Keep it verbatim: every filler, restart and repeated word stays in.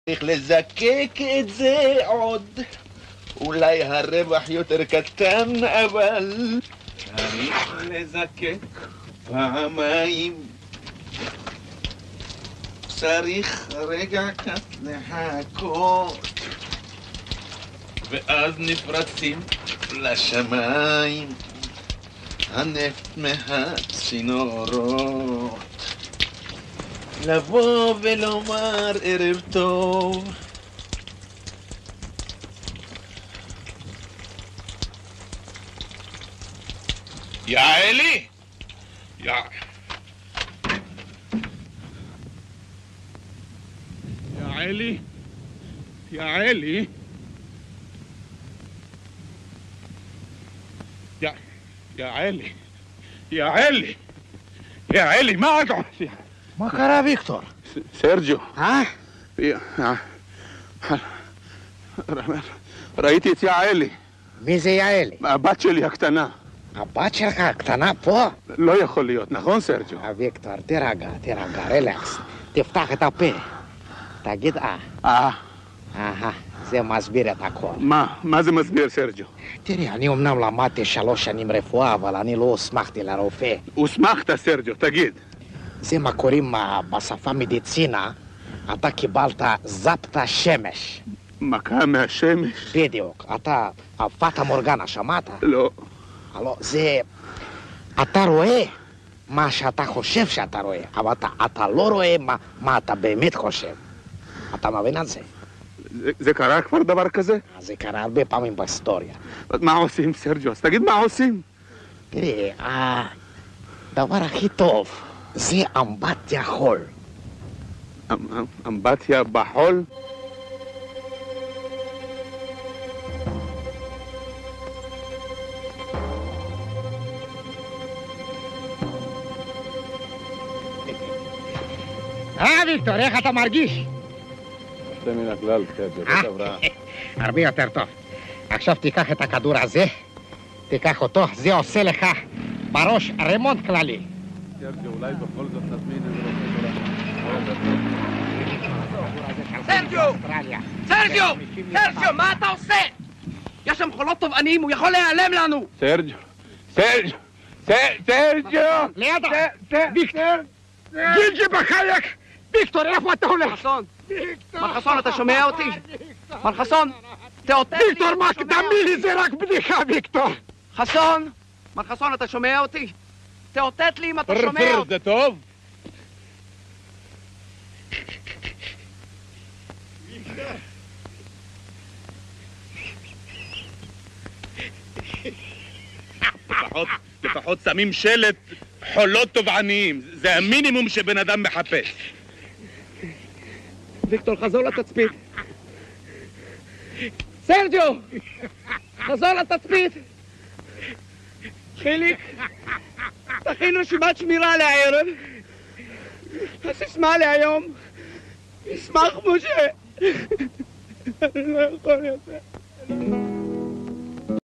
צריך לזקק את זה עוד. אולי הרווח יותר קטן, אבל צריך לזקק פעמיים. צריך רגע קט לחכות, ואז נפרצים לשמיים הנפט מהצינורות. לבוא ולומר ערב טוב. יא אלי! יא... יא אלי! יא אלי! יא... יא אלי! יא אלי! יא אלי, מה אתה עושה? מה קרה, ויקטור? סרג'יו. אה? ראיתי את יעלי. מי זה יעלי? הבת שלי הקטנה. הבת שלך הקטנה פה? לא יכול להיות, נכון סרג'יו? ויקטור, תירגע, תירגע, רלקס. תפתח את הפה. תגיד אה. אה. אהה, זה מסביר את הכל. מה? מה זה מסביר, סרג'יו? תראי, אני אמנם למדתי שלוש שנים רפואה, אבל אני לא הוסמכתי לרופא. הוסמכת, סרג'יו, תגיד. זה מה קוראים בשפה מדיצינה, אתה קיבלת זפת שמש. מכה מהשמש? בדיוק. אתה, פאטה מורגנה, שמעת? לא. לא, זה... אתה רואה מה שאתה חושב שאתה רואה, אבל אתה, אתה לא רואה מה, מה אתה באמת חושב. אתה מבין על זה? זה, זה קרה כבר דבר כזה? זה קרה הרבה פעמים בהיסטוריה. מה עושים, סרג'יו? אז תגיד מה עושים? תראי, הדבר הכי טוב זה אמבטיה חול. אמבטיה בחול? אה, ויקטור, איך אתה מרגיש? זה מן הכלל, סרג'יו. הרבה יותר טוב. עכשיו תיקח את הכדור הזה, תיקח אותו, זה עושה לך בראש רמונט כללי. סרג'יו, אולי בכל זאת נזמין איזה רופא. סרג'יו! סרג'יו! סרג'יו, מה אתה עושה? יש שם חולות תובעניים, הוא יכול להיעלם לנו! סרג'יו! סרג'יו! סרג'יו! לידה! ויקטור! גילג'י בחייק! ויקטור, איפה אתה הולך? חסון! מר חסון, אתה שומע אותי? מר חסון, תאותת לי... ויקטור, מה קדמי לי זה רק בדיחה, ויקטור! חסון! מר חסון, אתה שומע אותי? תאותת לי אם אתה שומע אותי! זה טוב? לפחות, לפחות שמים שלט חולות תובעניים. זה המינימום שבן אדם מחפש. ויקטור, חזור לתצפית. סרג'יו! חזור לתצפית! חיליק, תכין רשימת שמירה לערב. הסיסמה להיום, ישמח משה. אני לא יכול יותר.